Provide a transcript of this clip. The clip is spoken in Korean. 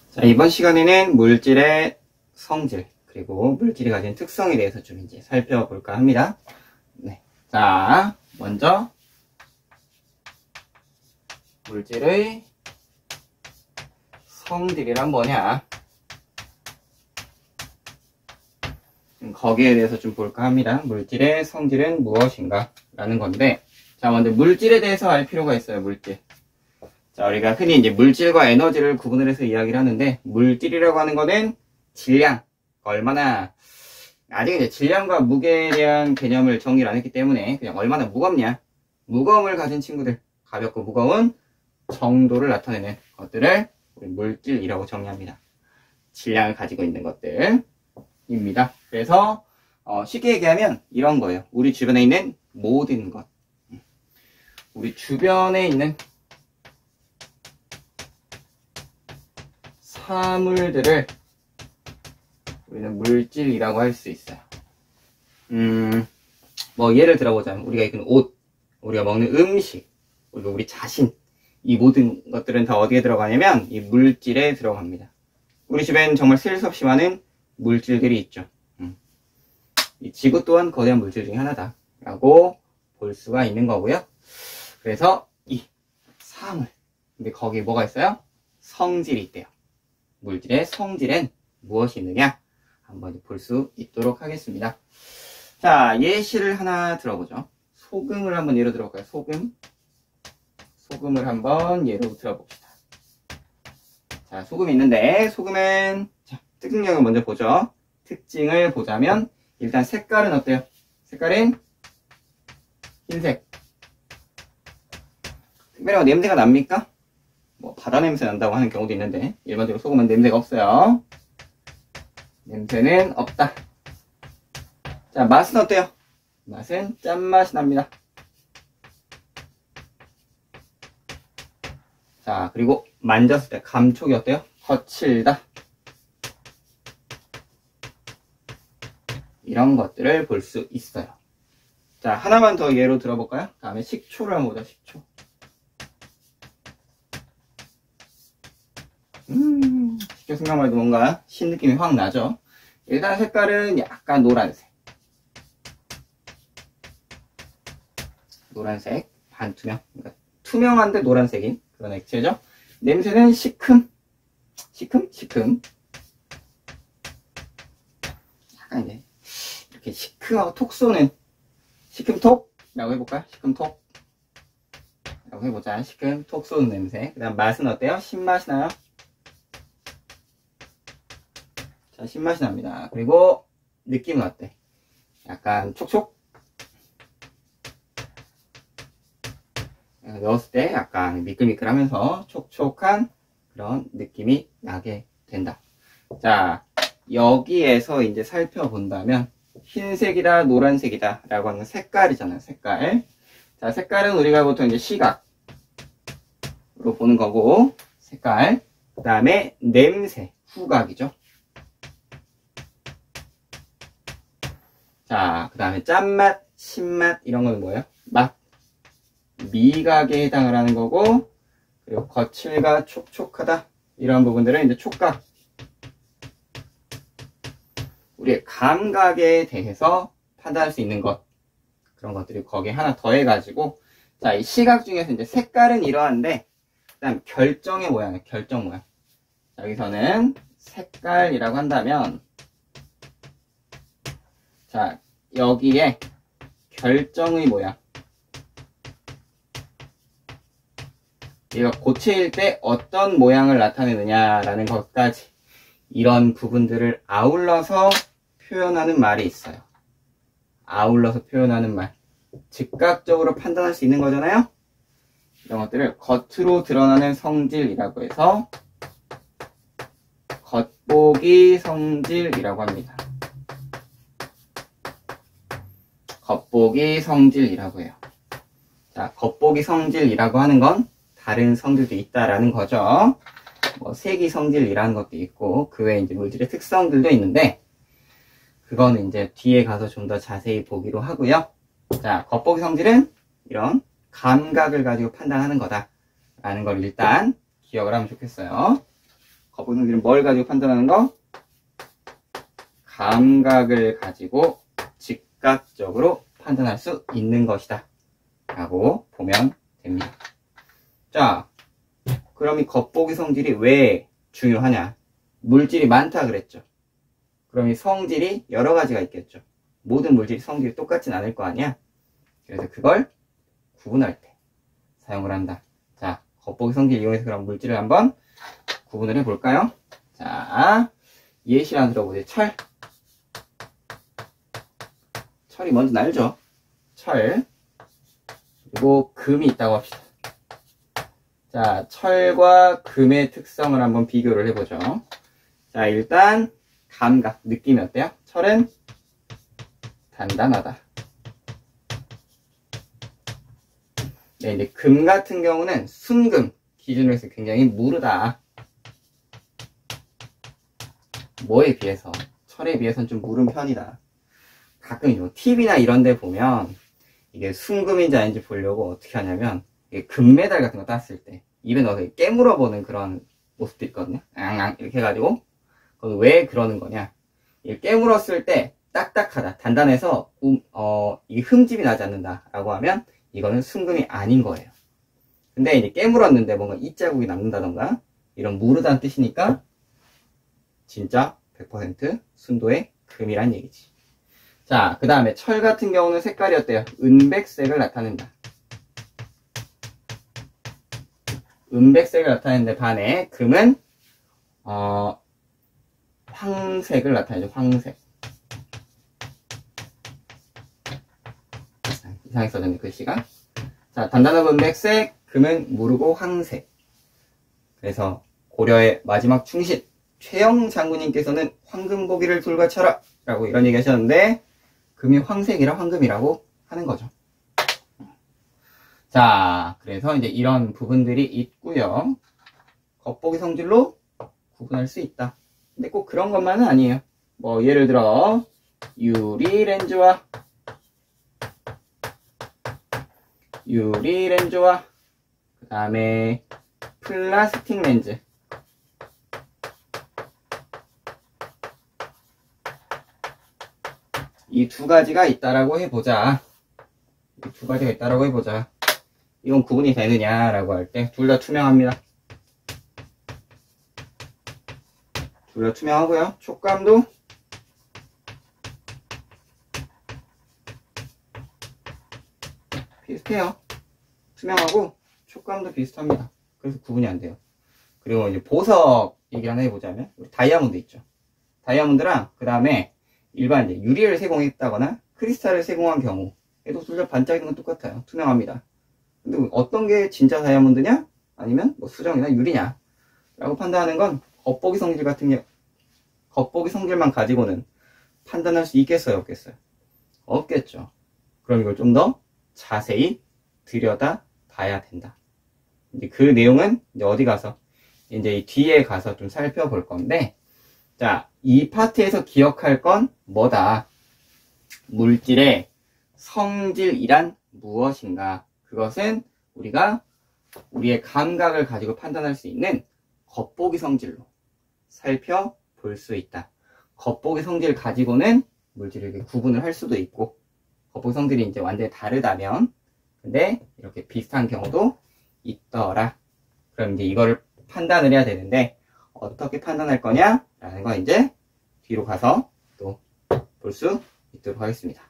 자, 이번 시간에는 물질의 성질, 그리고 물질이 가진 특성에 대해서 좀 이제 살펴볼까 합니다. 네. 자, 먼저, 물질의 성질이란 뭐냐? 거기에 대해서 좀 볼까 합니다. 물질의 성질은 무엇인가? 라는 건데, 자, 먼저 물질에 대해서 알 필요가 있어요, 물질. 자, 우리가 흔히 이제 물질과 에너지를 구분을 해서 이야기를 하는데, 물질이라고 하는 거는 질량, 얼마나, 아직 이제 질량과 무게에 대한 개념을 정리를 안 했기 때문에, 그냥 얼마나 무겁냐, 무거움을 가진 친구들, 가볍고 무거운 정도를 나타내는 것들을 우리 물질이라고 정의합니다. 질량을 가지고 있는 것들입니다. 그래서, 쉽게 얘기하면 이런 거예요. 우리 주변에 있는 모든 것. 우리 주변에 있는 사물들을 우리는 물질이라고 할 수 있어요. 뭐 예를 들어보자면 우리가 입는 옷, 우리가 먹는 음식, 그리고 우리 자신, 이 모든 것들은 다 어디에 들어가냐면 이 물질에 들어갑니다. 우리 집엔 정말 셀 수 없이 많은 물질들이 있죠. 이 지구 또한 거대한 물질 중에 하나다 라고 볼 수가 있는 거고요. 그래서 이 사물, 근데 거기에 뭐가 있어요? 성질이 있대요. 물질의 성질엔 무엇이 있느냐? 한번 볼 수 있도록 하겠습니다. 자, 예시를 하나 들어보죠. 소금을 한번 예로 들어볼까요? 소금을 한번 예로 들어봅시다. 자, 소금이 있는데, 소금은, 자, 특징력을 먼저 보죠. 특징을 보자면, 일단 색깔은 어때요? 색깔은 흰색. 특별히 냄새가 납니까? 뭐 바다 냄새 난다고 하는 경우도 있는데 일반적으로 소금은 냄새가 없어요. 냄새는 없다. 자, 맛은 어때요? 맛은 짠맛이 납니다. 자, 그리고 만졌을 때 감촉이 어때요? 거칠다. 이런 것들을 볼 수 있어요. 자, 하나만 더 예로 들어볼까요? 다음에 식초를 한번 보자. 식초. 식초 생각만 해도 뭔가 신느낌이 확 나죠. 일단 색깔은 약간 노란색, 반투명, 그러니까 투명한데 노란색인 그런 액체죠. 냄새는 시큼. 약간 이제 이렇게 시큼하고 톡 쏘는 시큼톡이라고 해볼까요? 시큼톡 라고 해보자. 시큼 톡 쏘는 냄새. 그 다음 맛은 어때요? 신맛이 나요? 자, 신맛이 납니다. 그리고 느낌은 어때? 약간 촉촉? 넣었을 때 약간 미끌미끌하면서 촉촉한 그런 느낌이 나게 된다. 자, 여기에서 이제 살펴본다면 흰색이다, 노란색이다 라고 하는 색깔이잖아요. 색깔. 자, 색깔은 우리가 보통 이제 시각으로 보는 거고, 색깔. 그 다음에 냄새, 후각이죠. 자, 그 다음에 짠맛, 신맛 이런 건 뭐예요? 맛, 미각에 해당을 하는 거고, 그리고 거칠다, 촉촉하다 이런 부분들은 이제 촉각, 우리의 감각에 대해서 판단할 수 있는 것, 그런 것들이 거기에 하나 더해가지고, 자, 이 시각 중에서 이제 색깔은 이러한데, 그 다음 결정의 모양이에요. 결정 모양. 자, 여기서는 색깔이라고 한다면, 자, 여기에 결정의 모양. 얘가 고체일 때 어떤 모양을 나타내느냐라는 것까지 이런 부분들을 아울러서 표현하는 말이 있어요. 아울러서 표현하는 말. 즉각적으로 판단할 수 있는 거잖아요. 이런 것들을 겉으로 드러나는 성질이라고 해서 겉보기 성질이라고 합니다. 겉보기 성질이라고 해요. 자, 겉보기 성질이라고 하는 건 다른 성질도 있다라는 거죠. 뭐 색이 성질이라는 것도 있고 그 외에 이제 물질의 특성들도 있는데 그거는 이제 뒤에 가서 좀 더 자세히 보기로 하고요. 자, 겉보기 성질은 이런 감각을 가지고 판단하는 거다라는 걸 일단 기억을 하면 좋겠어요. 겉보기 성질은 뭘 가지고 판단하는 거? 감각을 가지고 즉각적으로 판단할 수 있는 것이다 라고 보면 됩니다. 자, 그럼 이 겉보기 성질이 왜 중요하냐? 물질이 많다 그랬죠. 그럼 이 성질이 여러 가지가 있겠죠. 모든 물질이 성질이 똑같진 않을 거 아니야. 그래서 그걸 구분할 때 사용을 한다. 자, 겉보기 성질 이용해서 그럼 물질을 한번 구분을 해볼까요? 자, 예시를 들어보세요. 철이 먼저 날죠. 철. 그리고 금이 있다고 합시다. 자, 철과 금의 특성을 한번 비교를 해보죠. 자, 일단 감각, 느낌이 어때요? 철은 단단하다. 네, 이제 금 같은 경우는 순금 기준으로 해서 굉장히 무르다. 뭐에 비해서? 철에 비해서는 좀 무른 편이다. 가끔 TV나 이런 데 보면 이게 순금인지 아닌지 보려고 어떻게 하냐면 금메달 같은 거 땄을 때 입에 넣어서 깨물어 보는 그런 모습도 있거든요. 앙앙 이렇게 해가지고 그건 왜 그러는 거냐? 깨물었을 때 딱딱하다, 단단해서 이게 흠집이 나지 않는다 라고 하면 이거는 순금이 아닌 거예요. 근데 이제 깨물었는데 뭔가 이자국이 남는다던가 이런 무르다는 뜻이니까 진짜 100% 순도의 금이란 얘기지. 자, 그 다음에 철 같은 경우는 색깔이 어때요? 은백색을 나타낸다. 은백색을 나타내는데 반해 금은 황색을 나타내죠. 황색. 이상하게 써졌네 글씨가. 자, 단단한 은백색, 금은 무르고 황색. 그래서 고려의 마지막 충신 최영 장군님께서는 황금보기를 둘같이하라 라고 이런 얘기 하셨는데 금이 황색이라 황금이라고 하는 거죠. 자, 그래서 이제 이런 부분들이 있고요. 겉보기 성질로 구분할 수 있다. 근데 꼭 그런 것만은 아니에요. 뭐 예를 들어 유리 렌즈와 그 다음에 플라스틱 렌즈, 이 두 가지가 있다라고 해보자. 이건 구분이 되느냐라고 할 때 둘 다 투명합니다. 둘 다 투명하고요. 촉감도 비슷해요. 투명하고 촉감도 비슷합니다. 그래서 구분이 안 돼요. 그리고 이제 보석 얘기 하나 해보자면 다이아몬드 있죠. 다이아몬드랑 그 다음에 일반 이제 유리를 세공했다거나 크리스탈을 세공한 경우 얘도 둘 다 반짝이는 건 똑같아요. 투명합니다. 근데 어떤 게 진짜 다이아몬드냐? 아니면 뭐 수정이나 유리냐? 라고 판단하는 건 겉보기 성질 같은 게 겉보기 성질만 가지고는 판단할 수 있겠어요? 없겠어요? 없겠죠. 그럼 이걸 좀 더 자세히 들여다 봐야 된다. 이제 그 내용은 이제 어디 가서 이제 이 뒤에 가서 좀 살펴볼 건데, 자, 이 파트에서 기억할 건 뭐다? 물질의 성질이란 무엇인가? 그것은 우리가 우리의 감각을 가지고 판단할 수 있는 겉보기 성질로 살펴볼 수 있다. 겉보기 성질 가지고는 물질을 이렇게 구분을 할 수도 있고, 겉보기 성질이 이제 완전히 다르다면, 근데 이렇게 비슷한 경우도 있더라. 그럼 이제 이거를 판단을 해야 되는데, 어떻게 판단할 거냐? 라는 건 이제 뒤로 가서 또 볼 수 있도록 하겠습니다.